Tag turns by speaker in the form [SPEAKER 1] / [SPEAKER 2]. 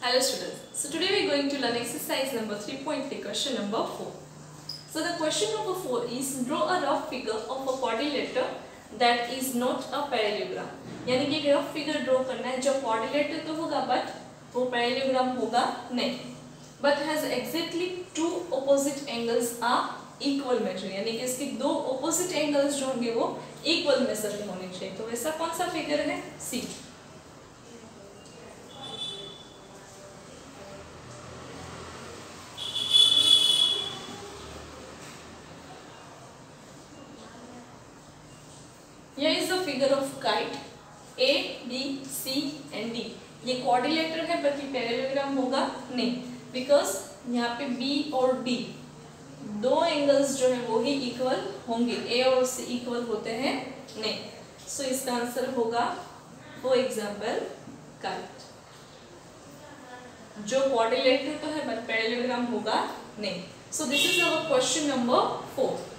[SPEAKER 1] Hello students. So today we are going to learn exercise number 3.3 question number 4. So the question number 4 is draw a rough figure of a quadrilateral that is not a parallelogram. यानी कि एक rough figure draw करना है जो quadrilateral तो होगा but वो parallelogram होगा नहीं. But has exactly two opposite angles are equal measure. यानी कि इसके दो opposite angles जो होंगे वो equal measure के होने चाहिए. तो वैसा कौन सा फिगर है? C. Here is the figure of kite A, B, C and D. ये क्वाड्रिलेटरल है बल्कि पैरेललोग्राम होगा नहीं, बिकॉज यहाँ पे B और D दो एंगल्स जो है वो ही इक्वल होंगे. A और C इक्वल होते हैं नहीं. सो इसका आंसर होगा फॉर एग्जाम्पल काइट, जो क्वाड्रिलेटरल तो है बट पैरेललोग्राम होगा नहीं. So this is our question number 4.